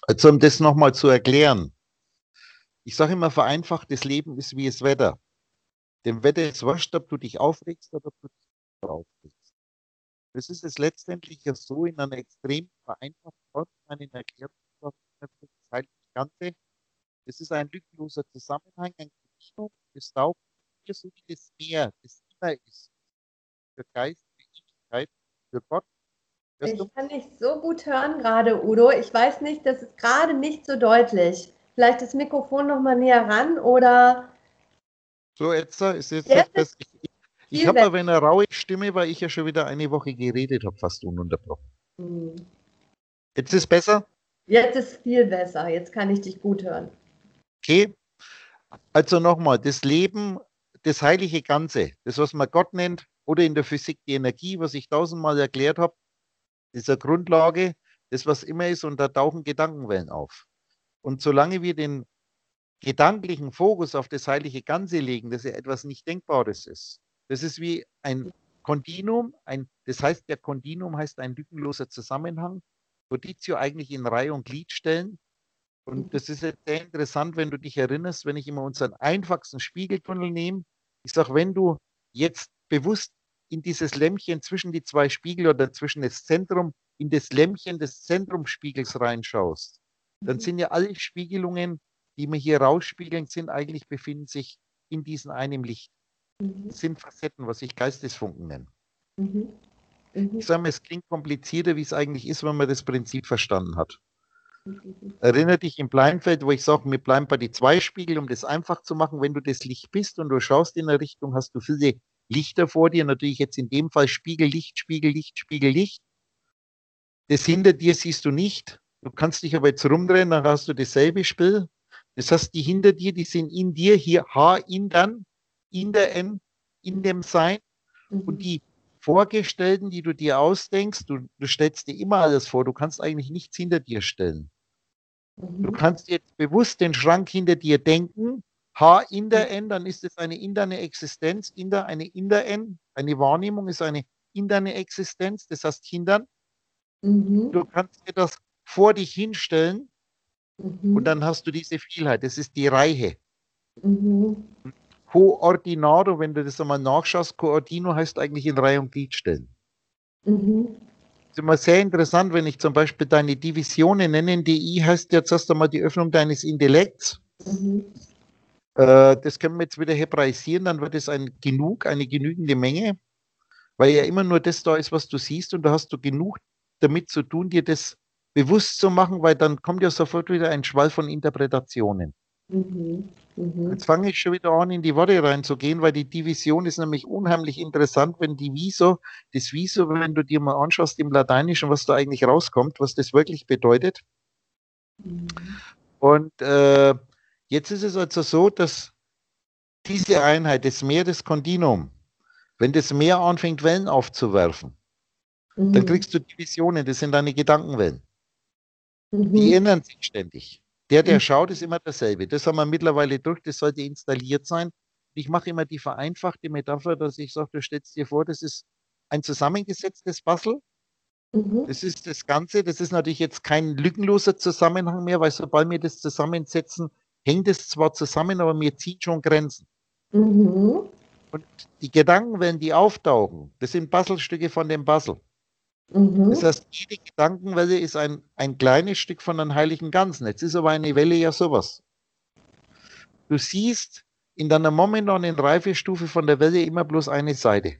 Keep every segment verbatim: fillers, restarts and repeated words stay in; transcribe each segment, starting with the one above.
Also um das nochmal zu erklären. Ich sage immer vereinfacht, das Leben ist wie das Wetter. Dem Wetter ist wurscht, ob du dich aufregst oder ob du dich nicht aufregst. Das ist es letztendlich ja so in einer extrem vereinfachten Form, einen Erklärung, das heißt, das Ganze, das ist ein lückenloser Zusammenhang, ein Kontinuum, das taucht hier so wie das Meer, das immer ist. Für Geist, für Ewigkeit, für Gott. Hörst du? Ich kann dich so gut hören gerade, Udo. Ich weiß nicht, das ist gerade nicht so deutlich. Vielleicht das Mikrofon noch mal näher ran oder So, jetzt äh, ist jetzt jetzt das ist besser. Ich, ich viel habe besser. aber eine raue Stimme, weil ich ja schon wieder eine Woche geredet habe, fast ununterbrochen. Hm. Jetzt ist besser? Jetzt ist viel besser. Jetzt kann ich dich gut hören. Okay. Also nochmal, das Leben, das heilige Ganze, das, was man Gott nennt, oder in der Physik die Energie, was ich tausendmal erklärt habe, dieser Grundlage, das, was immer ist, und da tauchen Gedankenwellen auf. Und solange wir den gedanklichen Fokus auf das heilige Ganze legen, das ja etwas nicht Denkbares ist, das ist wie ein Kontinuum, ein, das heißt, der Kontinuum heißt ein lückenloser Zusammenhang, Conditio eigentlich in Reihe und Glied stellen. Und das ist jetzt sehr interessant, wenn du dich erinnerst, wenn ich immer unseren einfachsten Spiegeltunnel nehme. Ich sage, wenn du jetzt bewusst in dieses Lämpchen zwischen die zwei Spiegel oder zwischen das Zentrum, in das Lämpchen des Zentrumspiegels reinschaust, dann sind ja alle Spiegelungen, die wir hier rausspiegeln, sind eigentlich befinden sich in diesem einen Licht. Das sind Facetten, was ich Geistesfunken nenne. Mhm. Mhm. Ich sage mal, es klingt komplizierter, wie es eigentlich ist, wenn man das Prinzip verstanden hat. Erinnere dich im Blindfeld, wo ich sage, wir bleiben bei die zwei Spiegel, um das einfach zu machen. Wenn du das Licht bist und du schaust in eine Richtung, hast du viele Lichter vor dir. Natürlich jetzt in dem Fall Spiegel, Licht, Spiegel, Licht, Spiegel, Licht. Das hinter dir siehst du nicht. Du kannst dich aber jetzt rumdrehen, dann hast du dasselbe Spiel. Das heißt, die hinter dir, die sind in dir, hier H in dann, in der N, in dem Sein. Und die Vorgestellten, die du dir ausdenkst, du, du stellst dir immer alles vor, du kannst eigentlich nichts hinter dir stellen. Du kannst jetzt bewusst den Schrank hinter dir denken, H in der N, dann ist es eine interne Existenz, in der, eine in der N, eine Wahrnehmung ist eine interne Existenz, das heißt hindern. Mhm. Du kannst dir das vor dich hinstellen und Mhm. dann hast du diese Vielheit, das ist die Reihe. Mhm. Coordinado, wenn du das einmal nachschaust, Coordino heißt eigentlich in Reihe und Glied stellen. Mhm. Das ist immer sehr interessant, wenn ich zum Beispiel deine Divisionen nenne. D I heißt jetzt erst einmal die Öffnung deines Intellekts. Mhm. Äh, das können wir jetzt wieder hebraisieren, dann wird es ein Genug, eine genügende Menge, weil ja immer nur das da ist, was du siehst, und da hast du genug damit zu tun, dir das bewusst zu machen, weil dann kommt ja sofort wieder ein Schwall von Interpretationen. Mhm. Mhm. Jetzt fange ich schon wieder an, in die Worte reinzugehen, weil die Division ist nämlich unheimlich interessant, wenn die Viso, das Viso, wenn du dir mal anschaust im Lateinischen, was da eigentlich rauskommt, was das wirklich bedeutet. Mhm. Und äh, jetzt ist es also so, dass diese Einheit, das Meer, das Kontinuum, wenn das Meer anfängt, Wellen aufzuwerfen, dann Mhm. kriegst du Divisionen, das sind deine Gedankenwellen. Die Mhm. ändern sich ständig. Der, der Mhm. schaut, ist immer dasselbe. Das haben wir mittlerweile durch, das sollte installiert sein. Ich mache immer die vereinfachte Metapher, dass ich sage, du stellst dir vor, das ist ein zusammengesetztes Puzzle. Mhm. Das ist das Ganze. Das ist natürlich jetzt kein lückenloser Zusammenhang mehr, weil sobald wir das zusammensetzen, hängt es zwar zusammen, aber mir zieht schon Grenzen. Mhm. Und die Gedankenwellen, die auftauchen, das sind Puzzlestücke von dem Puzzle. Das Mhm. heißt, jede Gedankenwelle ist ein, ein kleines Stück von einem heiligen Ganzen. Jetzt ist aber eine Welle ja sowas. Du siehst in deiner momentanen Reifestufe von der Welle immer bloß eine Seite.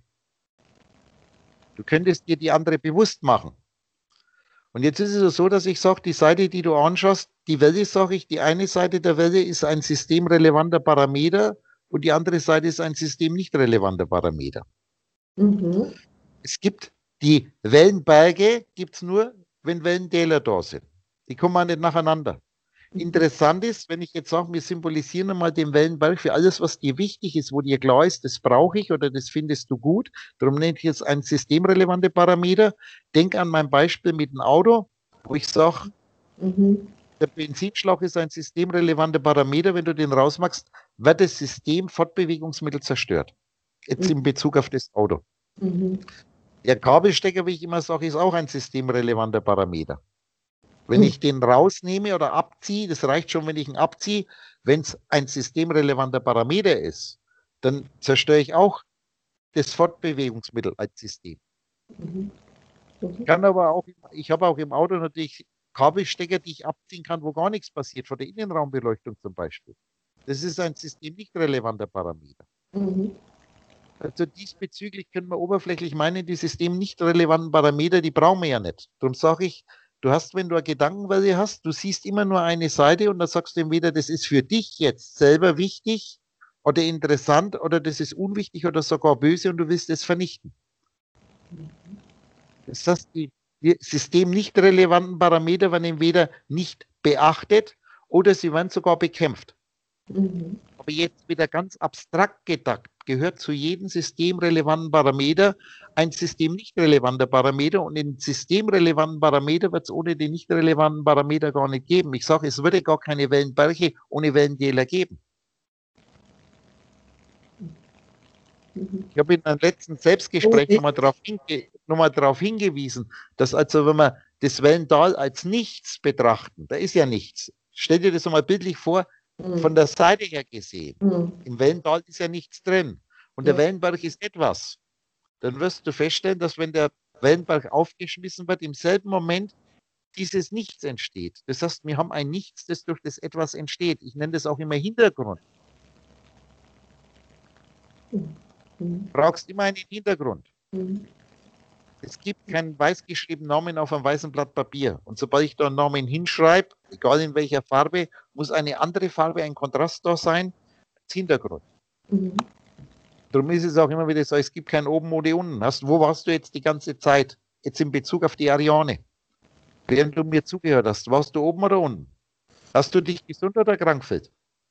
Du könntest dir die andere bewusst machen. Und jetzt ist es so, dass ich sage, die Seite, die du anschaust, die Welle, sage ich, die eine Seite der Welle ist ein systemrelevanter Parameter und die andere Seite ist ein systemnicht relevanter Parameter. Mhm. Es gibt die Wellenberge, gibt es nur, wenn Wellentäler da sind. Die kommen auch nicht nacheinander. Interessant ist, wenn ich jetzt sage, wir symbolisieren einmal den Wellenberg für alles, was dir wichtig ist, wo dir klar ist, das brauche ich oder das findest du gut. Darum nenne ich jetzt einen systemrelevante Parameter. Denk an mein Beispiel mit dem Auto, wo ich sage, Mhm. der Benzinschlauch ist ein systemrelevanter Parameter. Wenn du den rausmachst, wird das System Fortbewegungsmittel zerstört. Jetzt in Bezug auf das Auto. Mhm. Der Kabelstecker, wie ich immer sage, ist auch ein systemrelevanter Parameter. Wenn ich den rausnehme oder abziehe, das reicht schon, wenn ich ihn abziehe, wenn es ein systemrelevanter Parameter ist, dann zerstöre ich auch das Fortbewegungsmittel als System. Mhm. Mhm. Ich kann aber auch, ich habe auch im Auto natürlich Kabelstecker, die ich abziehen kann, wo gar nichts passiert, von der Innenraumbeleuchtung zum Beispiel. Das ist ein system nicht relevanter Parameter. Mhm. Also diesbezüglich können wir oberflächlich meinen, die system nicht relevanten Parameter, die brauchen wir ja nicht. Darum sage ich, du hast, wenn du eine Gedankenwelle hast, du siehst immer nur eine Seite und dann sagst du entweder, das ist für dich jetzt selber wichtig oder interessant oder das ist unwichtig oder sogar böse und du willst es vernichten. Das heißt, die, die system nicht relevanten Parameter werden entweder nicht beachtet oder sie werden sogar bekämpft. Mhm. Aber jetzt wieder ganz abstrakt gedacht, gehört zu jedem systemrelevanten Parameter ein system nicht relevanter Parameter und den systemrelevanten Parameter wird es ohne den nicht relevanten Parameter gar nicht geben. Ich sage, es würde gar keine Wellenberge ohne Wellentäler geben. Mhm. Ich habe in einem letzten Selbstgespräch nochmal darauf hinge noch darauf hingewiesen, dass also, wenn wir das Wellental als nichts betrachten, da ist ja nichts. Stell dir das mal bildlich vor, Mhm. von der Seite her gesehen. Mhm. Im Wellental ist ja nichts drin. Und Ja. der Wellenberg ist etwas. Dann wirst du feststellen, dass wenn der Wellenberg aufgeschmissen wird, im selben Moment dieses Nichts entsteht. Das heißt, wir haben ein Nichts, das durch das etwas entsteht. Ich nenne das auch immer Hintergrund. Mhm. Du brauchst immer einen Hintergrund. Mhm. Es gibt keinen weiß geschriebenen Namen auf einem weißen Blatt Papier. Und sobald ich da einen Namen hinschreibe, egal in welcher Farbe, muss eine andere Farbe, ein Kontrast da sein, als Hintergrund. Mhm. Darum ist es auch immer wieder so, es gibt kein Oben oder Unten. Hast, wo warst du jetzt die ganze Zeit? Jetzt in Bezug auf die Ariane. Während du mir zugehört hast, warst du oben oder unten? Hast du dich gesund oder krank gefühlt?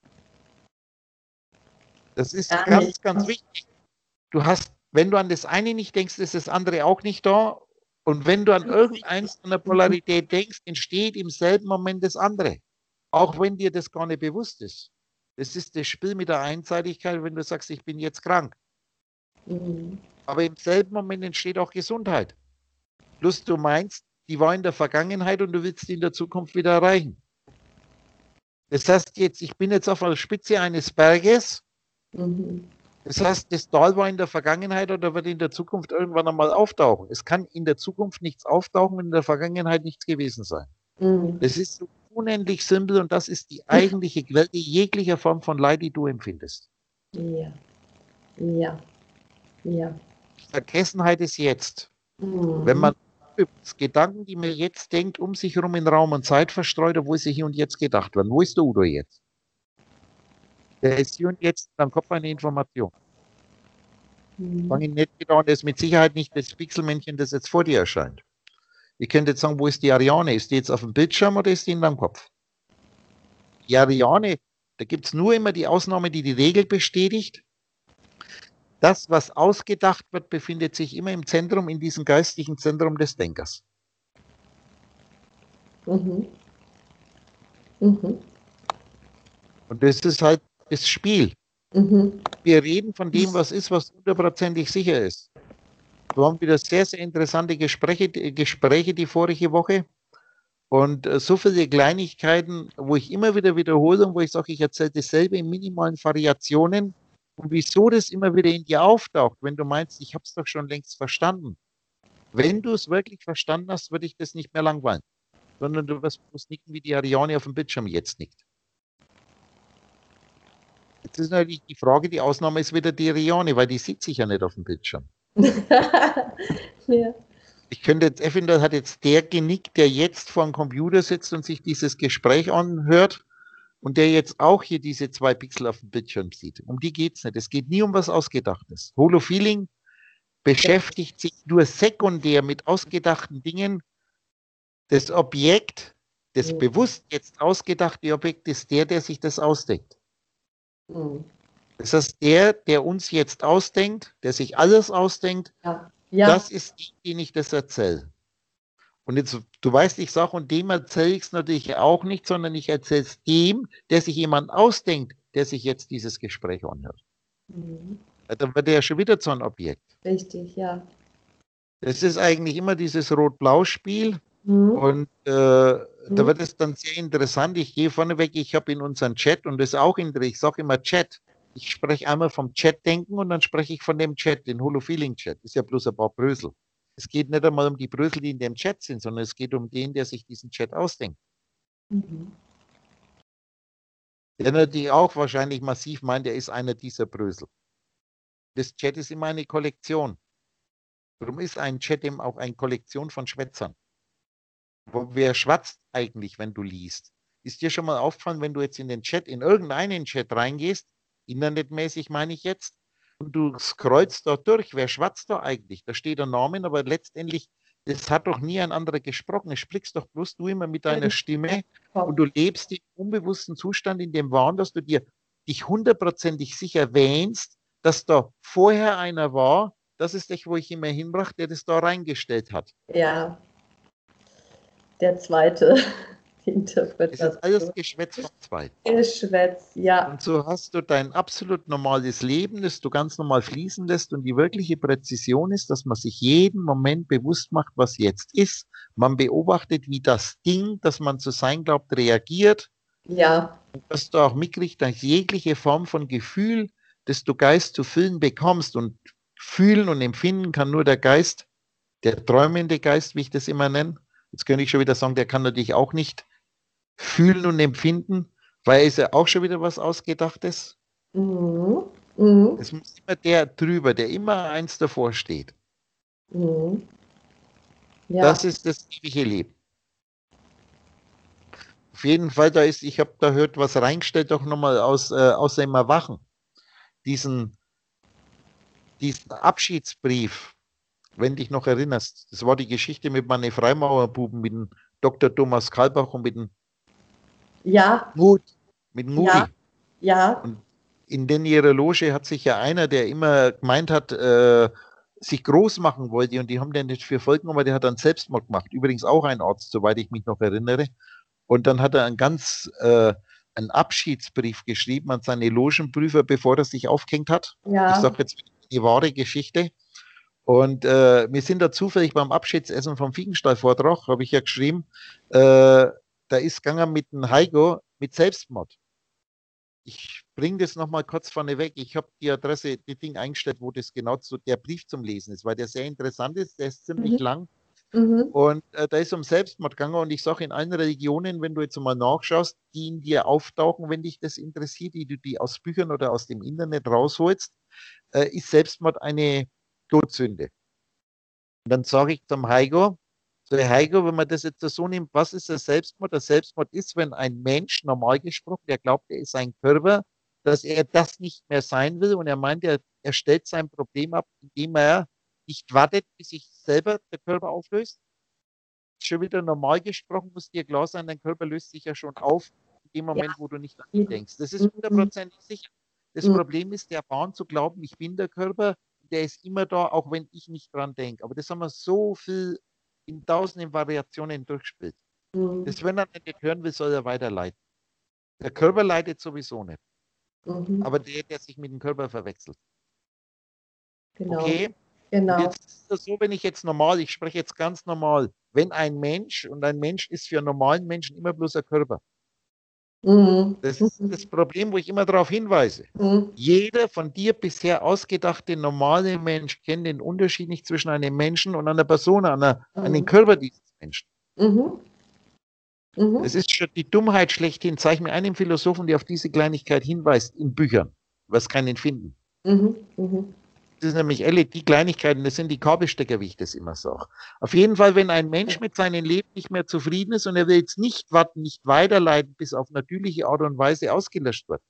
Das ist Gar ganz, nicht. ganz wichtig. Du hast, wenn du an das eine nicht denkst, ist das andere auch nicht da. Und wenn du an irgendeins von der Polarität denkst, entsteht im selben Moment das andere. Auch wenn dir das gar nicht bewusst ist. Das ist das Spiel mit der Einseitigkeit, wenn du sagst, ich bin jetzt krank. Mhm. Aber im selben Moment entsteht auch Gesundheit. Plus du meinst, die war in der Vergangenheit und du willst die in der Zukunft wieder erreichen. Das heißt jetzt, ich bin jetzt auf der Spitze eines Berges. Mhm. Das heißt, das Tal war in der Vergangenheit oder wird in der Zukunft irgendwann einmal auftauchen. Es kann in der Zukunft nichts auftauchen, wenn in der Vergangenheit nichts gewesen sein. Mhm. Das ist so unendlich simpel und das ist die eigentliche Quelle jeglicher Form von Leid, die du empfindest. Ja. Ja. Ja. Vergessenheit ist jetzt. Mhm. Wenn man Gedanken, die man jetzt denkt, um sich herum in Raum und Zeit verstreut, obwohl sie hier und jetzt gedacht werden. Wo ist der Udo jetzt? Der ist hier und jetzt, dann kommt eine Information. Mhm. Fange ich nicht wieder an, das ist mit Sicherheit nicht das Pixelmännchen, das jetzt vor dir erscheint. Ihr könnt jetzt sagen, wo ist die Ariane? Ist die jetzt auf dem Bildschirm oder ist die in deinem Kopf? Die Ariane, da gibt es nur immer die Ausnahme, die die Regel bestätigt. Das, was ausgedacht wird, befindet sich immer im Zentrum, in diesem geistigen Zentrum des Denkers. Mhm. Mhm. Und das ist halt das Spiel. Mhm. Wir reden von dem, was ist, was hundertprozentig sicher ist. Wir haben wieder sehr, sehr interessante Gespräche, Gespräche die vorige Woche. Und äh, so viele Kleinigkeiten, wo ich immer wieder wiederhole und wo ich sage, ich erzähle dasselbe in minimalen Variationen. Und wieso das immer wieder in dir auftaucht, wenn du meinst, ich habe es doch schon längst verstanden. Wenn du es wirklich verstanden hast, würde ich das nicht mehr langweilen, sondern du wirst bloß nicken, wie die Ariane auf dem Bildschirm jetzt nickt. Jetzt ist natürlich die Frage, die Ausnahme ist wieder die Ariane, weil die sieht sich ja nicht auf dem Bildschirm. Ja. Ich könnte jetzt, eventuell hat jetzt der genickt, der jetzt vor dem Computer sitzt und sich dieses Gespräch anhört und der jetzt auch hier diese zwei Pixel auf dem Bildschirm sieht. Um die geht es nicht. Es geht nie um was Ausgedachtes. Holofeeling beschäftigt sich nur sekundär mit ausgedachten Dingen. Das Objekt, das Mhm. bewusst jetzt ausgedachte Objekt, ist der, der sich das ausdenkt. Mhm. Das heißt, der, der uns jetzt ausdenkt, der sich alles ausdenkt, Ja. Ja. das ist die, den ich das erzähle. Und jetzt, du weißt, ich sage, und dem erzähle ich es natürlich auch nicht, sondern ich erzähle es dem, der sich jemand ausdenkt, der sich jetzt dieses Gespräch anhört. Mhm. Dann wird er ja schon wieder zu einem Objekt. Richtig, ja. Das ist eigentlich immer dieses Rot-Blau-Spiel. Mhm. Und äh, da Mhm. wird es dann sehr interessant. Ich gehe vorneweg, ich habe in unseren Chat und das ist auch interessant, ich sage immer Chat. Ich spreche einmal vom Chat-Denken und dann spreche ich von dem Chat, den Holo-Feeling-Chat. Ist ja bloß ein paar Brösel. Es geht nicht einmal um die Brösel, die in dem Chat sind, sondern es geht um den, der sich diesen Chat ausdenkt. Mhm. Der natürlich auch wahrscheinlich massiv meint, er ist einer dieser Brösel. Das Chat ist immer eine Kollektion. Warum ist ein Chat eben auch eine Kollektion von Schwätzern? Wo, wer schwatzt eigentlich, wenn du liest? Ist dir schon mal aufgefallen, wenn du jetzt in den Chat, in irgendeinen Chat reingehst, internetmäßig meine ich jetzt, und du scrollst dort durch, wer schwatzt da eigentlich? Da steht der Name, aber letztendlich, das hat doch nie ein anderer gesprochen. Es sprichst doch bloß du immer mit deiner Stimme und du lebst im unbewussten Zustand in dem Wahn, dass du dir dich hundertprozentig sicher wähnst, dass da vorher einer war, das ist der, wo ich immer hinbrachte, der das da reingestellt hat. Ja, der zweite, die Es ist alles Interpretation. Geschwätz vom Zweiten. Geschwätz, ja. Und so hast du dein absolut normales Leben, das du ganz normal fließen lässt. Und die wirkliche Präzision ist, dass man sich jeden Moment bewusst macht, was jetzt ist. Man beobachtet, wie das Ding, das man zu sein glaubt, reagiert. Ja. Und dass du auch mitkriegst, dass jegliche Form von Gefühl, das du Geist zu füllen bekommst. Und fühlen und empfinden kann nur der Geist, der träumende Geist, wie ich das immer nenne. Jetzt könnte ich schon wieder sagen, der kann natürlich auch nicht fühlen und empfinden, weil ist ja auch schon wieder was Ausgedachtes. Mhm. Mhm. Es muss immer der drüber, der immer eins davor steht. Mhm. Ja. Das ist das ewige Leben. Auf jeden Fall, da ist, ich habe da hört was reingestellt, doch nochmal aus, äh, aus dem Erwachen. Diesen, diesen Abschiedsbrief, wenn dich noch erinnerst. Das war die Geschichte mit meinen Freimaurerbuben, mit dem Doktor Thomas Kalbach und mit dem Ja. Mut, mit dem Ja. Muri. Ja. Und in den ihrer Loge hat sich ja einer, der immer gemeint hat, äh, sich groß machen wollte, und die haben den nicht für voll genommen, aber der hat dann Selbstmord gemacht. Übrigens auch ein Arzt, soweit ich mich noch erinnere. Und dann hat er einen ganz äh, einen Abschiedsbrief geschrieben an seine Logenprüfer, bevor er sich aufgehängt hat. Ja. Ich sage jetzt die wahre Geschichte. Und äh, wir sind da zufällig beim Abschiedsessen vom Fiegenstall-Vortrag, habe ich ja geschrieben, äh, da ist gegangen mit dem Heigo mit Selbstmord. Ich bringe das nochmal kurz vorne weg. Ich habe die Adresse, die Ding eingestellt, wo das genau zu, der Brief zum Lesen ist, weil der sehr interessant ist. Der ist ziemlich Mhm. lang. Mhm. Und äh, da ist um Selbstmord gegangen. Und ich sage, in allen Religionen, wenn du jetzt mal nachschaust, die in dir auftauchen, wenn dich das interessiert, die du die aus Büchern oder aus dem Internet rausholst, äh, ist Selbstmord eine Todsünde. Und dann sage ich zum Heigo, so Heigo, wenn man das jetzt so nimmt, was ist der Selbstmord? Der Selbstmord ist, wenn ein Mensch, normal gesprochen, der glaubt, er ist ein Körper, dass er das nicht mehr sein will, und er meint, er, er stellt sein Problem ab, indem er nicht wartet, bis sich selber der Körper auflöst. Schon wieder normal gesprochen, muss dir klar sein, dein Körper löst sich ja schon auf in dem Ja. Moment, wo du nicht an ihn denkst. Das ist Mhm. hundertprozentig sicher. Das Mhm. Problem ist, der Wahn zu glauben, ich bin der Körper, der ist immer da, auch wenn ich nicht dran denke. Aber das haben wir so viel in tausenden Variationen durchgespielt. Mhm. Das, wenn er nicht hören will, soll er weiterleiten. Der Körper leidet sowieso nicht. Mhm. Aber der, der sich mit dem Körper verwechselt. Genau. Okay? Und Genau. jetzt ist das so, wenn ich jetzt normal, ich spreche jetzt ganz normal, wenn ein Mensch, und ein Mensch ist für einen normalen Menschen immer bloß ein Körper. Mhm. Das ist das Problem, wo ich immer darauf hinweise. Mhm. Jeder von dir bisher ausgedachte normale Mensch kennt den Unterschied nicht zwischen einem Menschen und einer Person, einer, Mhm. einem Körper dieses Menschen. Mhm. Mhm. Das ist schon die Dummheit schlechthin. Zeig mir einen Philosophen, der auf diese Kleinigkeit hinweist in Büchern. Du wirst keinen finden. Mhm. Mhm. Das sind nämlich alle die Kleinigkeiten, das sind die Kabelstecker, wie ich das immer sage. Auf jeden Fall, wenn ein Mensch mit seinem Leben nicht mehr zufrieden ist und er will jetzt nicht warten, nicht weiterleiten, bis auf natürliche Art und Weise ausgelöscht wird,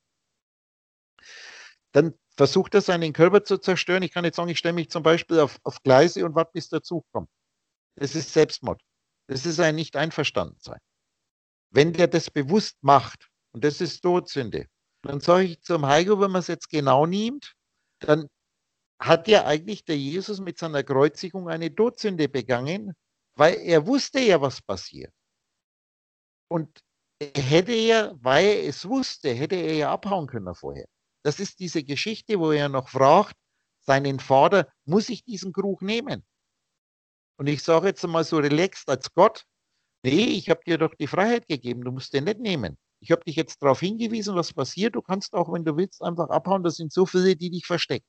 dann versucht er seinen Körper zu zerstören. Ich kann jetzt sagen, ich stelle mich zum Beispiel auf, auf Gleise und warte, bis der Zug kommt. Das ist Selbstmord. Das ist ein Nicht-Einverstanden-Sein. Wenn der das bewusst macht, und das ist Todsünde, dann sage ich zum Heiko, wenn man es jetzt genau nimmt, dann hat ja eigentlich der Jesus mit seiner Kreuzigung eine Todsünde begangen, weil er wusste ja, was passiert. Und er hätte ja, weil er es wusste, hätte er ja abhauen können vorher. Das ist diese Geschichte, wo er noch fragt, seinen Vater, muss ich diesen Krug nehmen? Und ich sage jetzt mal so relaxed als Gott, Nee, ich habe dir doch die Freiheit gegeben, du musst den nicht nehmen. Ich habe dich jetzt darauf hingewiesen, was passiert. Du kannst auch, wenn du willst, einfach abhauen. Das sind so viele, die dich verstecken.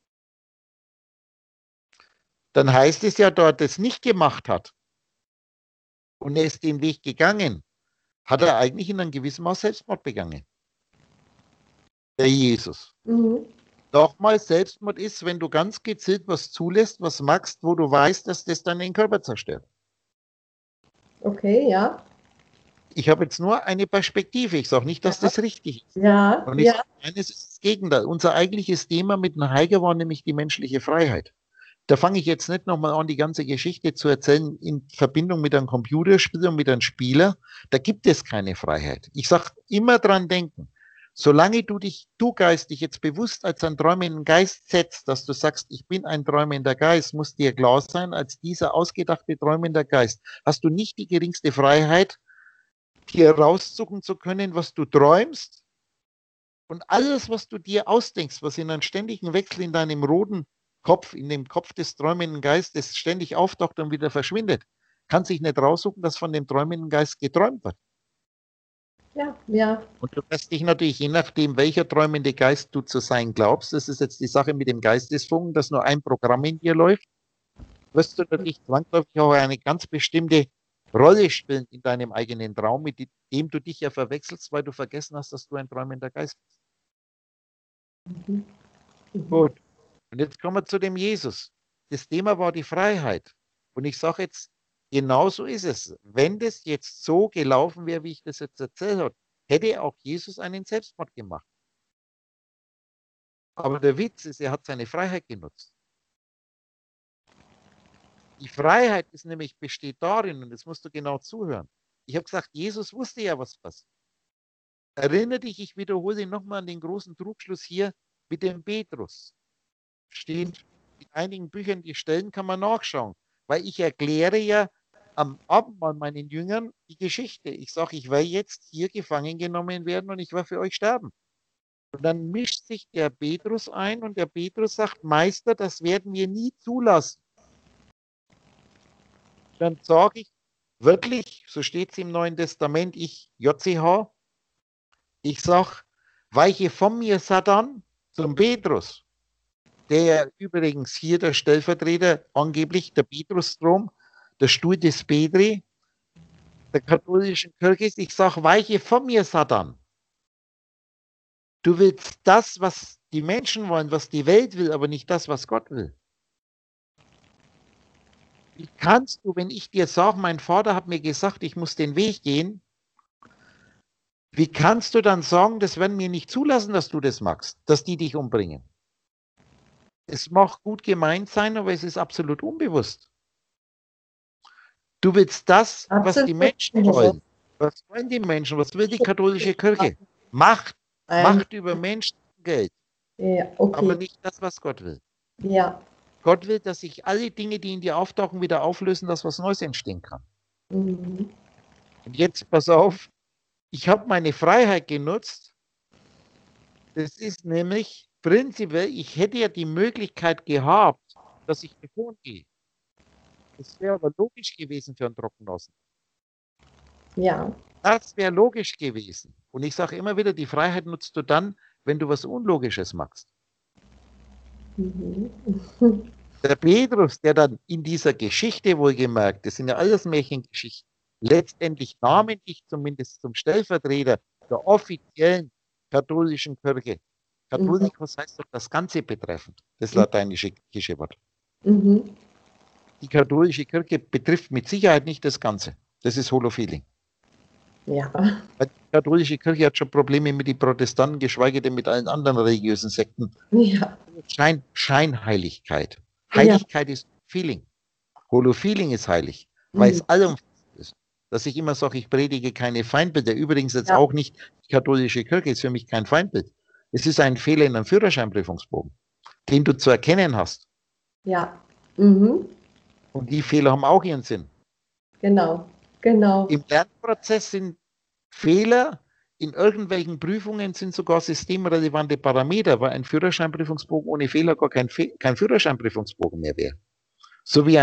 Dann heißt es ja, dort es nicht gemacht hat und er ist den Weg gegangen, hat er eigentlich in einem gewissen Maß Selbstmord begangen. Der Jesus. Mhm. Nochmal, Selbstmord ist, wenn du ganz gezielt was zulässt, was magst, wo du weißt, dass das dann den Körper zerstört. Okay, ja. Ich habe jetzt nur eine Perspektive. Ich sage nicht, dass Ja. das richtig ist. Ja, Und ich ja. sage, eines ist das Gegenteil. Unser eigentliches Thema mit dem Heiger war nämlich die menschliche Freiheit. Da fange ich jetzt nicht nochmal an, die ganze Geschichte zu erzählen in Verbindung mit einem Computerspiel und mit einem Spieler. Da gibt es keine Freiheit. Ich sage, immer dran denken. Solange du dich, du Geist, dich jetzt bewusst als einen träumenden Geist setzt, dass du sagst, ich bin ein träumender Geist, muss dir klar sein, als dieser ausgedachte träumender Geist hast du nicht die geringste Freiheit, hier raussuchen zu können, was du träumst. Und alles, was du dir ausdenkst, was in einem ständigen Wechsel in deinem roten Kopf, in dem Kopf des träumenden Geistes ständig auftaucht und wieder verschwindet, kann sich nicht raussuchen, dass von dem träumenden Geist geträumt wird. Ja, ja. Und du wirst dich natürlich, je nachdem, welcher träumende Geist du zu sein glaubst, das ist jetzt die Sache mit dem Geistesfunken, dass nur ein Programm in dir läuft, wirst du natürlich zwangsläufig auch eine ganz bestimmte Rolle spielen in deinem eigenen Traum, mit dem du dich ja verwechselst, weil du vergessen hast, dass du ein träumender Geist bist. Mhm. Mhm. Gut. Und jetzt kommen wir zu dem Jesus. Das Thema war die Freiheit. Und ich sage jetzt, genau so ist es. Wenn das jetzt so gelaufen wäre, wie ich das jetzt erzählt habe, hätte auch Jesus einen Selbstmord gemacht. Aber der Witz ist, er hat seine Freiheit genutzt. Die Freiheit ist nämlich, besteht darin, und das musst du genau zuhören. Ich habe gesagt, Jesus wusste ja, was passiert. Erinnere dich, ich wiederhole nochmal an den großen Trugschluss hier mit dem Petrus. Steht in einigen Büchern, die Stellen kann man nachschauen. Weil ich erkläre ja am Abendmahl meinen Jüngern die Geschichte. Ich sage, ich werde jetzt hier gefangen genommen werden und ich werde für euch sterben. Und dann mischt sich der Petrus ein und der Petrus sagt, Meister, das werden wir nie zulassen. Dann sage ich, wirklich, so steht es im Neuen Testament, ich, J C H, ich sage, weiche von mir, Satan, zum Petrus, der übrigens hier der Stellvertreter, angeblich der Petrusstrom, der Stuhl des Petri, der katholischen Kirche ist. Ich sage, weiche von mir, Satan. Du willst das, was die Menschen wollen, was die Welt will, aber nicht das, was Gott will. Wie kannst du, wenn ich dir sage, mein Vater hat mir gesagt, ich muss den Weg gehen, wie kannst du dann sagen, das werden wir nicht zulassen, dass du das machst, dass die dich umbringen? Es mag gut gemeint sein, aber es ist absolut unbewusst. Du willst das, was Absolut die Menschen unbewusst. wollen. Was wollen die Menschen? Was will die katholische Kirche? Macht. Ein- Macht über Menschen Geld. Ja, okay. Aber nicht das, was Gott will. Ja. Gott will, dass sich alle Dinge, die in dir auftauchen, wieder auflösen, dass was Neues entstehen kann. Mhm. Und jetzt pass auf, ich habe meine Freiheit genutzt. Das ist nämlich prinzipiell, ich hätte ja die Möglichkeit gehabt, dass ich davon gehe. Das wäre aber logisch gewesen für einen Trockenlassen. Ja. Das wäre logisch gewesen. Und ich sage immer wieder, die Freiheit nutzt du dann, wenn du was Unlogisches machst. Mhm. Der Petrus, der dann in dieser Geschichte wohlgemerkt, das sind ja alles Märchengeschichten, letztendlich namentlich zumindest zum Stellvertreter der offiziellen katholischen Kirche. Katholikos heißt doch das Ganze betreffend, das lateinische griechische Wort. Mhm. Die katholische Kirche betrifft mit Sicherheit nicht das Ganze. Das ist Holofeeling. Ja. Die katholische Kirche hat schon Probleme mit den Protestanten, geschweige denn mit allen anderen religiösen Sekten. Ja. Schein, Scheinheiligkeit. Heiligkeit ja. ist Feeling. Holofeeling ist heilig, weil mhm. es allumfassend ist. Dass ich immer sage, ich predige keine Feindbilder. Übrigens jetzt ja. auch nicht, die katholische Kirche ist für mich kein Feindbild. Es ist ein Fehler in einem Führerscheinprüfungsbogen, den du zu erkennen hast. Ja. Mhm. Und die Fehler haben auch ihren Sinn. Genau, genau. Im Lernprozess sind Fehler, in irgendwelchen Prüfungen sind sogar systemrelevante Parameter, weil ein Führerscheinprüfungsbogen ohne Fehler gar kein, Fe kein Führerscheinprüfungsbogen mehr wäre. So wie ein,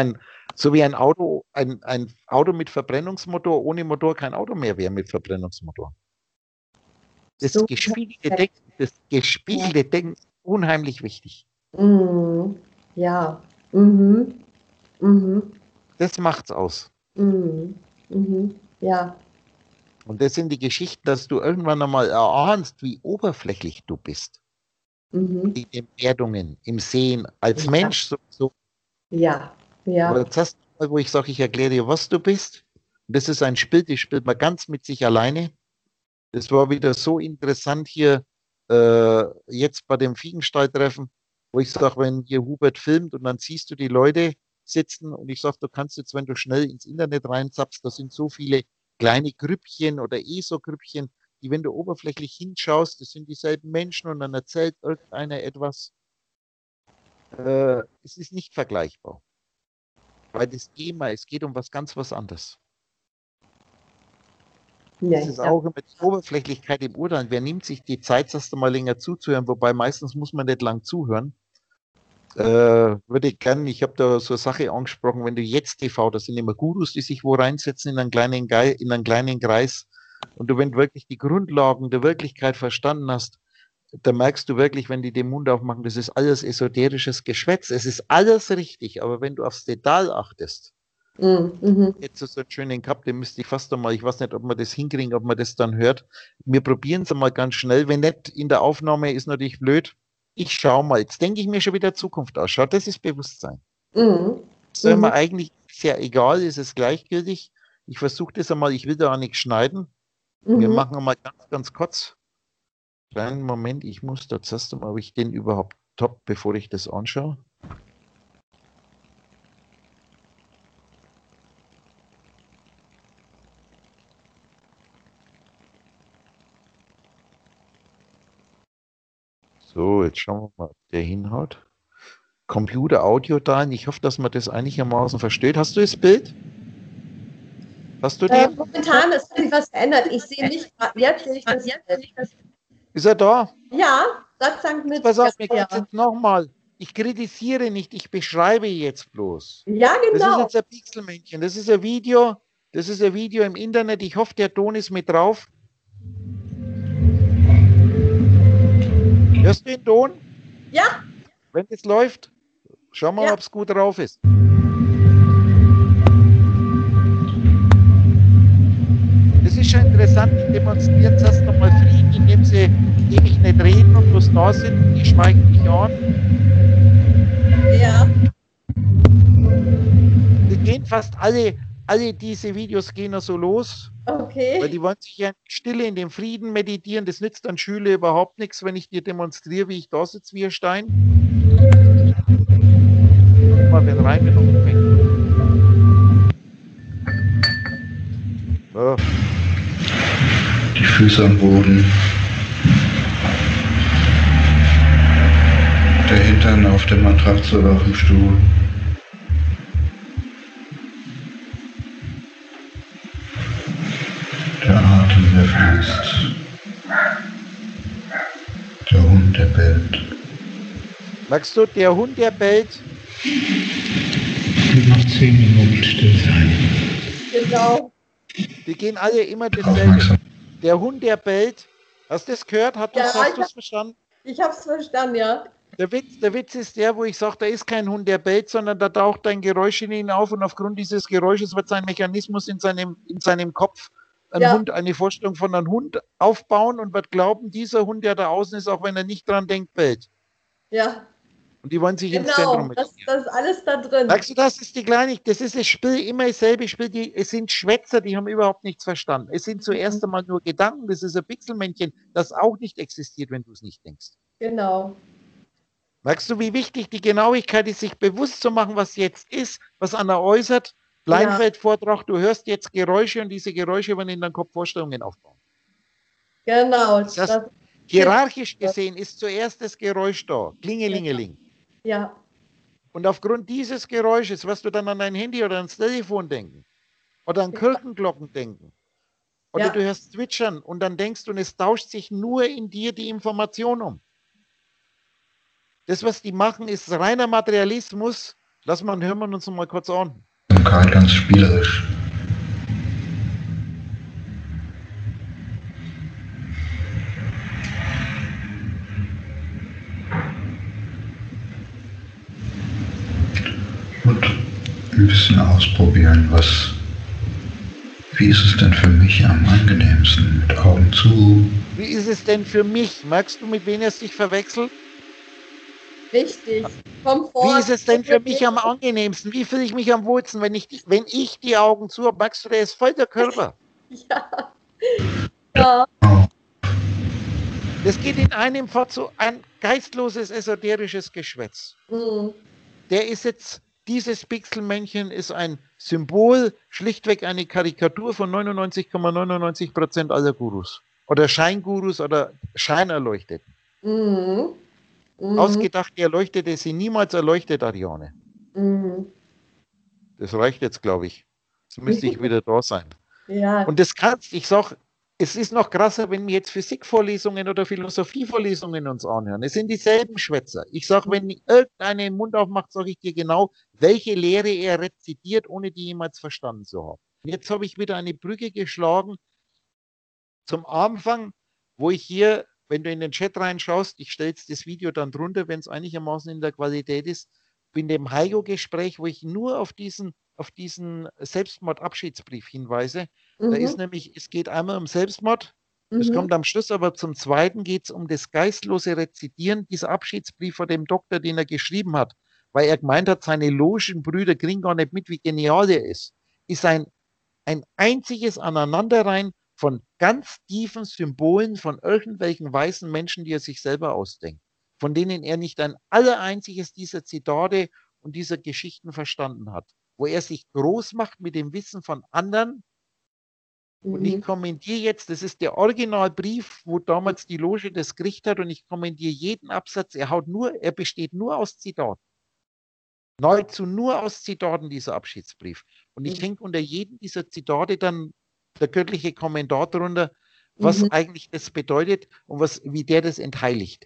So wie ein Auto, ein, ein Auto mit Verbrennungsmotor, ohne Motor kein Auto mehr wäre mit Verbrennungsmotor. Das So gespiegelte perfekt. Denken, das gespiegelte Denken ist unheimlich wichtig. Mhm. Ja. Mhm. Mhm. Das macht's aus. Mhm. Mhm. Ja. Und das sind die Geschichten, dass du irgendwann einmal erahnst, wie oberflächlich du bist. Mhm. In den Erdungen, im Sehen, als Ja. Mensch sowieso. Ja. Aber Ja. jetzt hast du mal, wo ich sage, ich erkläre dir, was du bist. Und das ist ein Spiel, das spielt man ganz mit sich alleine. Das war wieder so interessant hier äh, jetzt bei dem Fiegenstall-Treffen, wo ich sage, wenn hier Hubert filmt und dann siehst du die Leute sitzen und ich sage, du kannst jetzt, wenn du schnell ins Internet reinzappst, da sind so viele kleine Grüppchen oder E S O-Grüppchen, die, wenn du oberflächlich hinschaust, das sind dieselben Menschen und dann erzählt irgendeiner etwas. Äh, es ist nicht vergleichbar. Weil das Thema, es geht um was ganz was anderes. Das Nee. ist Ja. auch immer die Oberflächlichkeit im Urteil. Wer nimmt sich die Zeit, das mal länger zuzuhören? Wobei meistens muss man nicht lang zuhören. Äh, würde ich gerne, ich habe da so eine Sache angesprochen, wenn du jetzt T V, das sind immer Gurus, die sich wo reinsetzen in einen kleinen, Ge in einen kleinen Kreis. Und du, wenn du wirklich die Grundlagen der Wirklichkeit verstanden hast, da merkst du wirklich, wenn die den Mund aufmachen, das ist alles esoterisches Geschwätz. Es ist alles richtig, aber wenn du aufs Detail achtest, Mhm. Mhm. jetzt so einen schönen gehabt, den müsste ich fast einmal, ich weiß nicht, ob wir das hinkriegen, ob man das dann hört. Wir probieren es einmal ganz schnell. Wenn nicht in der Aufnahme, ist natürlich blöd. Ich schaue mal. Jetzt denke ich mir schon wieder Zukunft aus. Schau, das ist Bewusstsein. Mhm. Soll Mhm. man eigentlich, ist ja egal, ist es gleichgültig. Ich versuche das einmal, ich will da auch nichts schneiden. Wir Mhm. machen einmal ganz, ganz kurz. Kleinen Moment, ich muss da zuerst einmal, ob ich den überhaupt top, bevor ich das anschaue. So, jetzt schauen wir mal, ob der hinhaut. Computer Audio da. Ich hoffe, dass man das einigermaßen versteht. Hast du das Bild? Hast du Äh, den? momentan ist sich was verändert. Ich sehe mich grad- jetzt sehe ich das. Ist er da? Ja, Gott sei Dank Jetzt mit. pass Ja, auf, mir geht es ja. jetzt nochmal. Ich kritisiere nicht, ich beschreibe jetzt bloß. Ja, Das ist genau. jetzt ein Pixelmännchen. Das ist ein Video. Das ist ein Video im Internet. Ich hoffe, der Ton ist mit drauf. Hörst du den Ton? Ja, Wenn es läuft, schauen wir mal, ja. ob es gut drauf ist. Das ist schon interessant, die demonstrieren zuerst nochmal Frieden, indem sie ewig nicht reden und bloß da sind. Die schweigen dich an. Ja. Die gehen fast alle, alle diese Videos gehen so los, weil Okay. die wollen sich ja in Stille in den Frieden meditieren. Das nützt an Schüler überhaupt nichts, wenn ich dir demonstriere, wie ich da sitze wie ein Stein. Mal wenn rein, wenn umfängt. So. Die Füße am Boden. Der Hintern auf der Matratze oder auf dem Stuhl. Der Atem, der fließt. Der Hund, der bellt. Merkst du, der Hund, der bellt? Und noch zehn Minuten still sein. Genau. Die gehen alle immer dasselbe. Der Hund, der bellt. Hast du das gehört? Hast du Ja, es hast ich, verstanden? ich habe es verstanden, ja. Der Witz, der Witz ist der, wo ich sage, da ist kein Hund, der bellt, sondern da taucht ein Geräusch in ihn auf und aufgrund dieses Geräusches wird sein Mechanismus in seinem, in seinem Kopf ein Ja, Hund, eine Vorstellung von einem Hund aufbauen und wird glauben, dieser Hund, der da außen ist, auch wenn er nicht dran denkt, bellt. ja. Und die wollen sich ins Zentrum Genau. Das, meditieren. das ist alles da drin. Merkst du, das ist die Kleinigkeit, das ist das Spiel, immer dasselbe Spiel. Die, es sind Schwätzer, die haben überhaupt nichts verstanden. Es sind zuerst einmal nur Gedanken, das ist ein Pixelmännchen, das auch nicht existiert, wenn du es nicht denkst. Genau. Merkst du, wie wichtig die Genauigkeit ist, sich bewusst zu machen, was jetzt ist, was einer äußert? Bleinfeld-Vortrag, du hörst jetzt Geräusche und diese Geräusche werden in deinem Kopf Vorstellungen aufbauen. Genau. Das heißt, Das, hierarchisch gesehen ist zuerst das Geräusch da, Klingelingeling. ja. Und aufgrund dieses Geräusches wirst du dann an dein Handy oder ans Telefon denken oder an Kirchenglocken denken. Oder Ja. du hörst zwitschern und dann denkst du, und es tauscht sich nur in dir die Information um. Das, was die machen, ist reiner Materialismus. Lass mal, hören wir uns mal kurz an. Aufmerksamkeit ganz spielerisch. Und ein bisschen ausprobieren, was, wie ist es denn für mich am angenehmsten, mit Augen zu? Wie ist es denn für mich? Merkst du, mit wem er sich verwechselt? Richtig. Komfort. Wie ist es denn für mich am angenehmsten? Wie fühle ich mich am wohlsten, wenn ich die, wenn ich die Augen zu habe? Merkst du, der ist voll der Körper. Ja. Ja. Das geht in einem fort so ein geistloses, esoterisches Geschwätz. Mhm. Der ist jetzt, dieses Pixelmännchen ist ein Symbol, schlichtweg eine Karikatur von neunundneunzig Komma neunundneunzig Prozent aller Gurus. Oder Scheingurus oder Scheinerleuchteten. Mhm. Mhm. Ausgedachte Erleuchtete sind niemals erleuchtet, Ariane. Mhm. Das reicht jetzt, glaube ich. Jetzt müsste ich wieder da sein. Ja. Und das kannst, ich sage, es ist noch krasser, wenn wir jetzt Physikvorlesungen oder Philosophievorlesungen uns anhören. Es sind dieselben Schwätzer. Ich sage, wenn irgendeiner den Mund aufmacht, sage ich dir genau, welche Lehre er rezitiert, ohne die jemals verstanden zu haben. Und jetzt habe ich wieder eine Brücke geschlagen zum Anfang, wo ich hier, wenn du in den Chat reinschaust, ich stelle jetzt das Video dann drunter, wenn es einigermaßen in der Qualität ist, in dem Heigo-Gespräch, wo ich nur auf diesen, auf diesen Selbstmordabschiedsbrief hinweise. Mhm. Da ist nämlich, es geht einmal um Selbstmord, das Mhm. kommt am Schluss, aber zum Zweiten geht es um das geistlose Rezitieren dieser Abschiedsbrief von dem Doktor, den er geschrieben hat, weil er gemeint hat, seine Logenbrüder kriegen gar nicht mit, wie genial er ist. Ist ein, ein einziges Aneinanderreihen von ganz tiefen Symbolen von irgendwelchen weißen Menschen, die er sich selber ausdenkt, von denen er nicht ein allereinziges dieser Zitate und dieser Geschichten verstanden hat, wo er sich groß macht mit dem Wissen von anderen. Und ich Mhm. kommentiere jetzt, das ist der Originalbrief, wo damals die Loge das gekriegt hat, und ich kommentiere jeden Absatz. Er haut nur, er besteht nur aus Zitaten. Nahezu nur aus Zitaten, dieser Abschiedsbrief. Und ich Mhm. hänge unter jedem dieser Zitate dann der göttliche Kommentar drunter, was Mhm. eigentlich das bedeutet und was, wie der das entheiligt.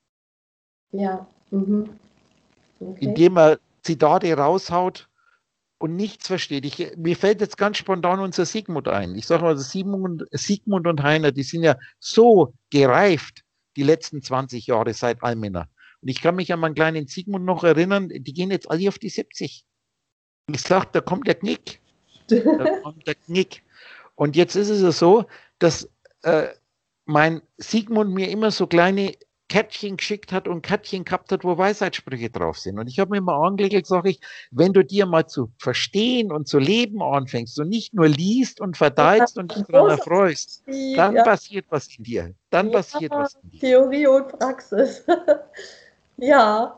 Ja. Mhm. Okay. Indem er Zitate raushaut und nichts versteht. Ich, mir fällt jetzt ganz spontan unser Sigmund ein. Ich sage mal, Sigmund, Sigmund und Heiner, die sind ja so gereift die letzten zwanzig Jahre seit Almena. Und ich kann mich an meinen kleinen Sigmund noch erinnern, die gehen jetzt alle auf die siebzig. Ich sage, da kommt der Knick. Da kommt der Knick. Und jetzt ist es ja so, dass äh, mein Sigmund mir immer so kleine Kärtchen geschickt hat und Kärtchen gehabt hat, wo Weisheitssprüche drauf sind. Und ich habe mir mal angelegt, sage ich, wenn du dir mal zu verstehen und zu leben anfängst und nicht nur liest und verteilst und dich daran erfreust, dann ja. passiert was in dir. Dann Ja, passiert was in dir. Theorie und Praxis. Ja.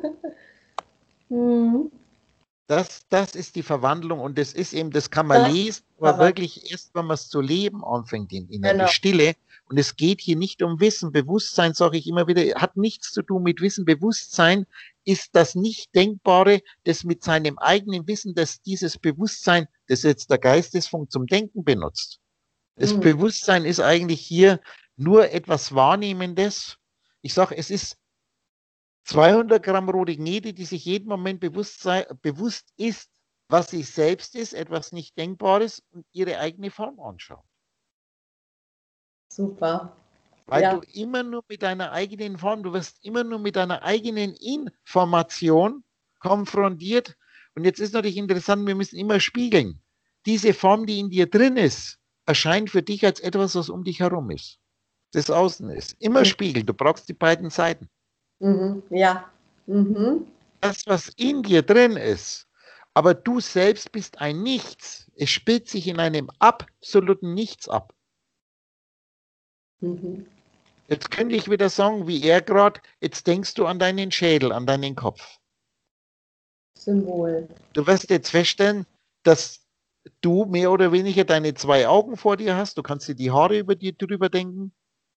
Hm. Das, das ist die Verwandlung, und das ist eben, das kann man Das lesen, aber kann man. wirklich erst, wenn man es zu leben anfängt, in, in Genau. die Stille. Und es geht hier nicht um Wissen. Bewusstsein, sage ich immer wieder, hat nichts zu tun mit Wissen. Bewusstsein ist das Nicht-Denkbare, das mit seinem eigenen Wissen, das dieses Bewusstsein, das jetzt der Geistesfunk zum Denken benutzt. Das Mhm. Bewusstsein ist eigentlich hier nur etwas Wahrnehmendes. Ich sage, es ist zweihundert Gramm rote Gnede, die sich jeden Moment bewusst, sei, bewusst ist, was sie selbst ist, etwas nicht Denkbares, und ihre eigene Form anschaut. Super. Weil Ja. du immer nur mit deiner eigenen Form, du wirst immer nur mit deiner eigenen Information konfrontiert. Und jetzt ist natürlich interessant, wir müssen immer spiegeln. Diese Form, die in dir drin ist, erscheint für dich als etwas, was um dich herum ist. Das Außen ist. Immer Mhm. spiegeln. Du brauchst die beiden Seiten. Mhm. Ja. Mhm. Das, was in dir drin ist, aber du selbst bist ein Nichts. Es spielt sich in einem absoluten Nichts ab. Mhm. Jetzt könnte ich wieder sagen, wie er gerade, jetzt denkst du an deinen Schädel, an deinen Kopf. Symbol. Du wirst jetzt feststellen, dass du mehr oder weniger deine zwei Augen vor dir hast. Du kannst dir die Haare über dir drüber denken.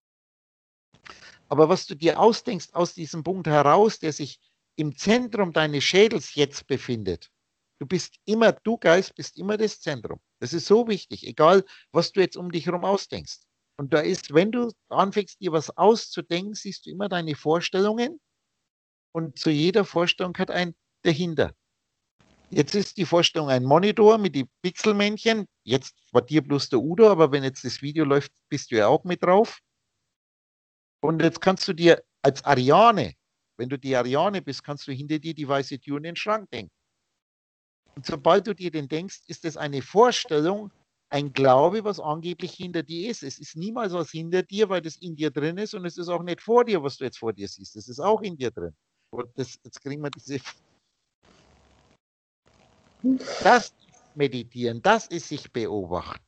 Aber was du dir ausdenkst aus diesem Punkt heraus, der sich im Zentrum deines Schädels jetzt befindet, du bist immer, du Geist bist immer das Zentrum. Das ist so wichtig, egal was du jetzt um dich herum ausdenkst. Und da ist, wenn du anfängst, dir was auszudenken, siehst du immer deine Vorstellungen, und zu jeder Vorstellung hat ein dahinter. Jetzt ist die Vorstellung ein Monitor mit den Pixelmännchen. Jetzt war dir bloß der Udo, aber wenn jetzt das Video läuft, bist du ja auch mit drauf. Und jetzt kannst du dir als Ariane, wenn du die Ariane bist, kannst du hinter dir die weiße Tür in den Schrank denken. Und sobald du dir den denkst, ist das eine Vorstellung, ein Glaube, was angeblich hinter dir ist. Es ist niemals was hinter dir, weil das in dir drin ist, und es ist auch nicht vor dir, was du jetzt vor dir siehst. Das ist auch in dir drin. Und das, jetzt kriegen wir diese... Das ist Meditieren, das ist sich beobachten.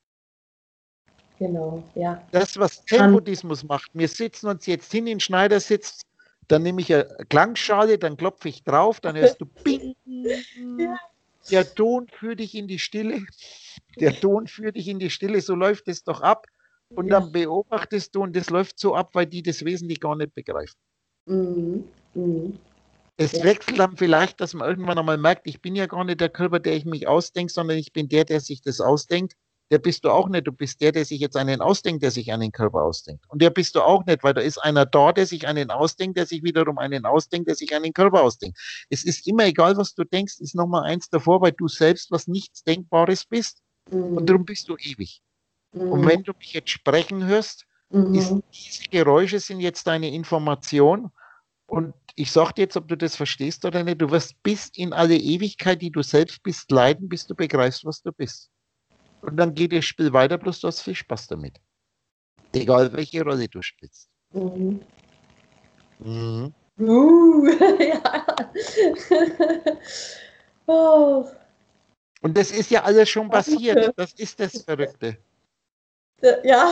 Genau, ja. Das, was Zen-Buddhismus macht, wir sitzen uns jetzt hin in Schneidersitz, dann nehme ich eine Klangschale, dann klopfe ich drauf, dann hörst du Bing. Ja. Der Ton führt dich in die Stille. Der Ton führt dich in die Stille, so läuft es doch ab. Und ja. Dann beobachtest du, und das läuft so ab, weil die das wesentlich gar nicht begreifen. Mhm. Mhm. Es ja. wechselt dann vielleicht, dass man irgendwann einmal merkt, ich bin ja gar nicht der Körper, der ich mich ausdenke, sondern ich bin der, der sich das ausdenkt. Der bist du auch nicht. Du bist der, der sich jetzt einen ausdenkt, der sich einen Körper ausdenkt. Und der bist du auch nicht, weil da ist einer da, der sich einen ausdenkt, der sich wiederum einen ausdenkt, der sich einen Körper ausdenkt. Es ist immer egal, was du denkst, ist nochmal eins davor, weil du selbst was nichts Denkbares bist. Mhm. Und darum bist du ewig. Mhm. Und wenn du mich jetzt sprechen hörst, mhm. ist, diese Geräusche sind jetzt deine Information. Und ich sage dir jetzt, ob du das verstehst oder nicht, du wirst bis in alle Ewigkeit, die du selbst bist, leiden, bis du begreifst, was du bist. Und dann geht das Spiel weiter, bloß du hast viel Spaß damit. Egal, welche Rolle du spielst. Mhm. Mhm. Uh, ja. Oh. Und das ist ja alles schon passiert. Das ist das Verrückte. Ja.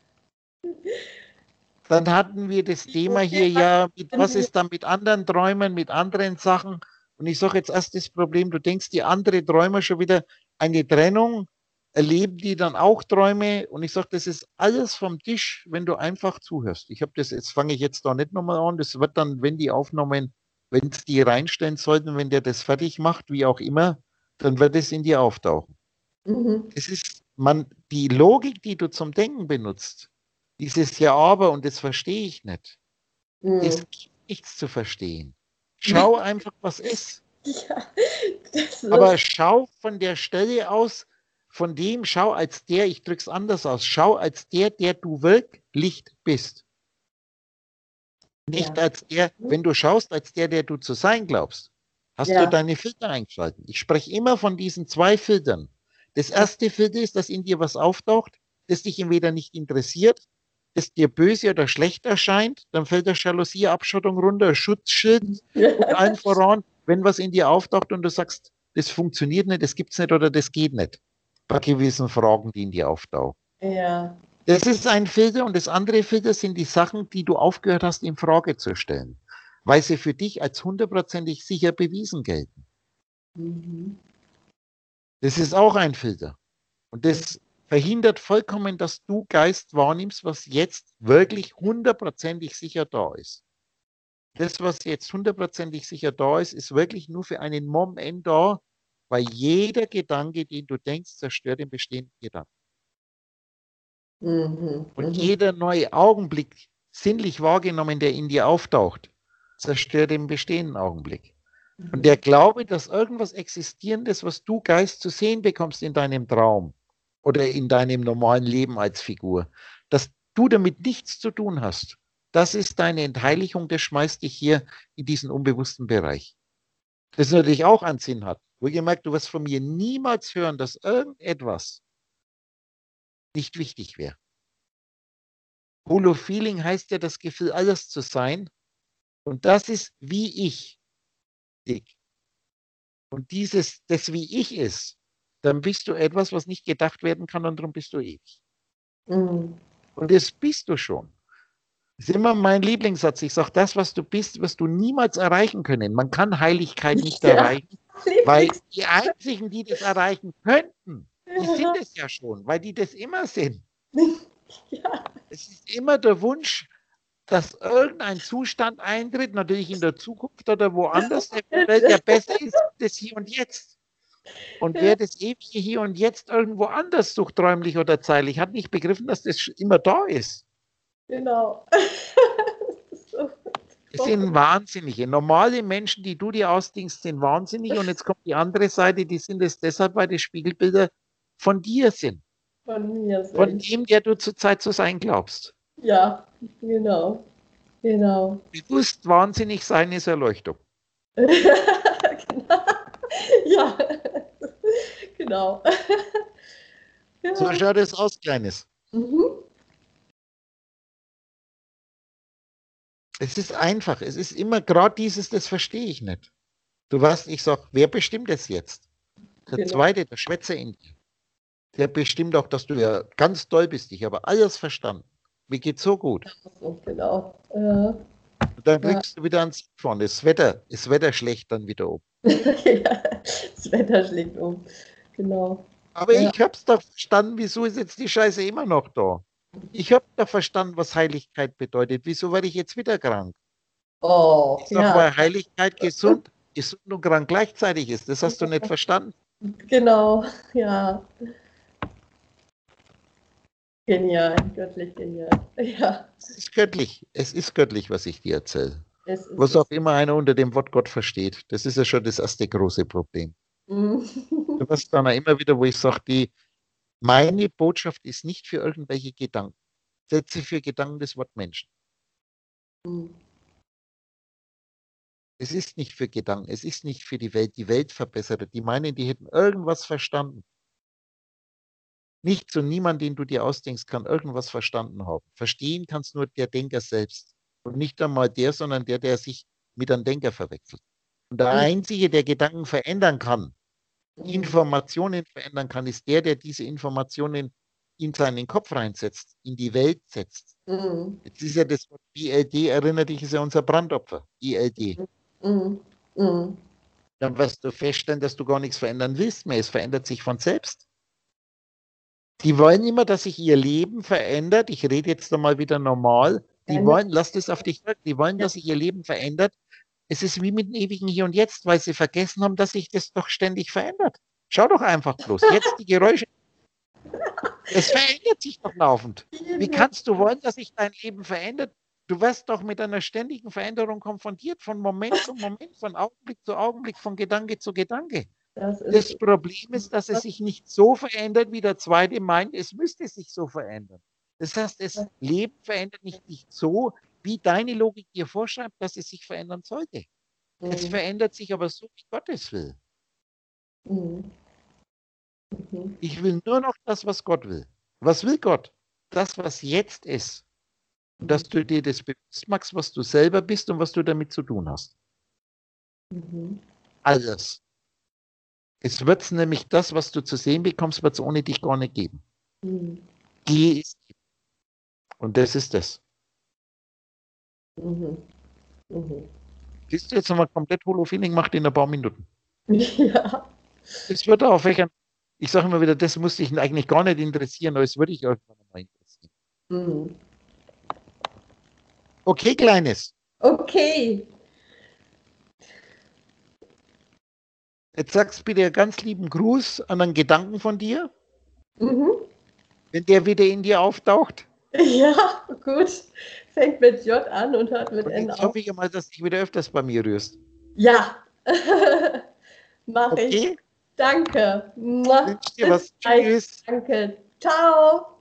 Dann hatten wir das Thema hier ja, mit, was ist dann mit anderen Träumen, mit anderen Sachen. Und ich sage jetzt erst das Problem, du denkst, die andere Träume schon wieder eine Trennung, erleben die dann auch Träume? Und ich sage, das ist alles vom Tisch, wenn du einfach zuhörst. Ich habe das, jetzt fange ich jetzt da nicht nochmal an, das wird dann, wenn die Aufnahmen, wenn es die reinstellen sollten, wenn der das fertig macht, wie auch immer, dann wird es in dir auftauchen. Mhm. Es ist, man, die Logik, die du zum Denken benutzt, dieses Ja, aber, und das verstehe ich nicht. Mhm. Es gibt nichts zu verstehen. Schau einfach, was ist. Ja, das ist. Aber schau von der Stelle aus, von dem, schau als der, ich drücke es anders aus, schau als der, der du wirklich bist. Nicht ja. als der, wenn du schaust, als der, der du zu sein glaubst, hast ja. du deine Filter eingeschaltet. Ich spreche immer von diesen zwei Filtern. Das erste Filter ist, dass in dir was auftaucht, das dich entweder nicht interessiert, das dir böse oder schlecht erscheint, dann fällt der Jalousie-Abschottung runter, Schutzschild ja. und allen voran, wenn was in dir auftaucht und du sagst, das funktioniert nicht, das gibt's nicht oder das geht nicht, bei gewissen Fragen, die in dir auftauchen. Ja. Das ist ein Filter, und das andere Filter sind die Sachen, die du aufgehört hast, in Frage zu stellen, weil sie für dich als hundertprozentig sicher bewiesen gelten. Mhm. Das ist auch ein Filter. Und das verhindert vollkommen, dass du Geist wahrnimmst, was jetzt wirklich hundertprozentig sicher da ist. Das, was jetzt hundertprozentig sicher da ist, ist wirklich nur für einen Moment da, weil jeder Gedanke, den du denkst, zerstört den bestehenden Gedanken. Mhm, und mhm. jeder neue Augenblick, sinnlich wahrgenommen, der in dir auftaucht, zerstört den bestehenden Augenblick. Mhm. Und der Glaube, dass irgendwas Existierendes, was du Geist zu sehen bekommst in deinem Traum oder in deinem normalen Leben als Figur, dass du damit nichts zu tun hast, das ist deine Entheilichung, das schmeißt dich hier in diesen unbewussten Bereich. Das natürlich auch einen Sinn hat. Wohlgemerkt, du wirst von mir niemals hören, dass irgendetwas nicht wichtig wäre. Holo-Feeling heißt ja das Gefühl, alles zu sein. Und das ist wie ich. Und dieses, das wie ich ist, dann bist du etwas, was nicht gedacht werden kann, und darum bist du ewig. Mhm. Und das bist du schon. Das ist immer mein Lieblingssatz. Ich sage, das, was du bist, wirst du niemals erreichen können. Man kann Heiligkeit nicht ja, erreichen, weil die einzigen, die das erreichen könnten, die sind es ja schon, weil die das immer sind. Ja. Es ist immer der Wunsch, dass irgendein Zustand eintritt, natürlich in der Zukunft oder woanders, der, der besser ist als das Hier und Jetzt. Und wer das ewige Hier und Jetzt irgendwo anders sucht, räumlich oder zeitlich, hat nicht begriffen, dass das immer da ist. Genau. Es sind Wahnsinnige. Normale Menschen, die du dir ausdenkst, sind wahnsinnig. Und jetzt kommt die andere Seite, die sind es deshalb, weil die Spiegelbilder von dir sind. Von mir sind. Von dem, der du zurzeit zu sein glaubst. Ja, genau. Genau. Bewusst wahnsinnig sein ist Erleuchtung. Genau. Ja, genau. Ja. So schaut es aus, Kleines. Mhm. Es ist einfach. Es ist immer gerade dieses, das verstehe ich nicht. Du weißt, ich sag, wer bestimmt es jetzt? Der Genau. Zweite, der Schwätzer in dir. Der bestimmt auch, dass du ja ganz toll bist. Ich habe alles verstanden. Mir geht's so gut. So, genau. Ja. Und dann Ja. kriegst du wieder ans vorne. Das Wetter, das Wetter schlecht dann wieder um. Ja, das Wetter schlägt um. Genau. Aber Ja. ich hab's doch verstanden, wieso ist jetzt die Scheiße immer noch da? Ich hab doch verstanden, was Heiligkeit bedeutet. Wieso werde ich jetzt wieder krank? Oh, Ich sag, ja. weil Heiligkeit gesund, gesund und krank gleichzeitig ist. Das hast du nicht verstanden. Genau, ja. Genial, göttlich genial. Ja, Es ist göttlich. Es ist göttlich, was ich dir erzähle. es ist Was auch immer einer unter dem Wort Gott versteht. Das ist ja schon das erste große Problem. Mhm. Du hast dann auch immer wieder, wo ich sage, die, meine Botschaft ist nicht für irgendwelche Gedanken. Setze für Gedanken das Wort Menschen. Mhm. Es ist nicht für Gedanken, es ist nicht für die Welt, die Weltverbesserer, die meinen, die hätten irgendwas verstanden. Nichts und niemand, den du dir ausdenkst, kann irgendwas verstanden haben. Verstehen kannst nur der Denker selbst. Und nicht einmal der, sondern der, der sich mit einem Denker verwechselt. Und der Mhm. Einzige, der Gedanken verändern kann, Mhm. Informationen verändern kann, ist der, der diese Informationen in seinen Kopf reinsetzt, in die Welt setzt. Mhm. Jetzt ist ja das Wort I L D, erinnere dich, ist ja unser Brandopfer. I L D. Mhm. Mhm. Dann wirst du feststellen, dass du gar nichts verändern willst mehr. Es verändert sich von selbst. Die wollen immer, dass sich ihr Leben verändert. Ich rede jetzt einmal wieder normal. Die Ja, wollen, lass das auf dich wirken, die wollen, Ja. dass sich ihr Leben verändert. Es ist wie mit dem ewigen Hier und Jetzt, weil sie vergessen haben, dass sich das doch ständig verändert. Schau doch einfach bloß. Jetzt die Geräusche. Es verändert sich doch laufend. Wie kannst du wollen, dass sich dein Leben verändert? Du wirst doch mit einer ständigen Veränderung konfrontiert, von Moment zu Moment, von Augenblick zu Augenblick, von Gedanke zu Gedanke. Das ist Das Problem ist, dass es sich nicht so verändert, wie der Zweite meint, es müsste sich so verändern. Das heißt, das Leben verändert nicht, nicht so, wie deine Logik dir vorschreibt, dass es sich verändern sollte. Es Mhm. verändert sich aber so, wie Gott es will. Mhm. Mhm. Ich will nur noch das, was Gott will. Was will Gott? Das, was jetzt ist. Und dass du dir das bewusst machst, was du selber bist und was du damit zu tun hast. Mhm. Alles. Es wird nämlich das, was du zu sehen bekommst, wird es ohne dich gar nicht geben. Mhm. Geh es. Und das ist das. Mhm. Mhm. Siehst du jetzt nochmal komplett Holo-Feeling macht in ein paar Minuten. Ja. Es wird auch welcher, ich sage immer wieder, das muss dich eigentlich gar nicht interessieren, aber es würde dich irgendwann mal interessieren. Mhm. Okay, Kleines. Okay. Jetzt sagst bitte einen ganz lieben Gruß an einen Gedanken von dir, Mhm. wenn der wieder in dir auftaucht. Ja, gut. Fängt mit J an und hört mit Und N jetzt auf. hoffe ich mal, dass du dich wieder öfters bei mir rührst. Ja. Mach ich. Okay? Danke. Mua. Wünsch dir was. Bis bald. Tschüss. Danke. Ciao.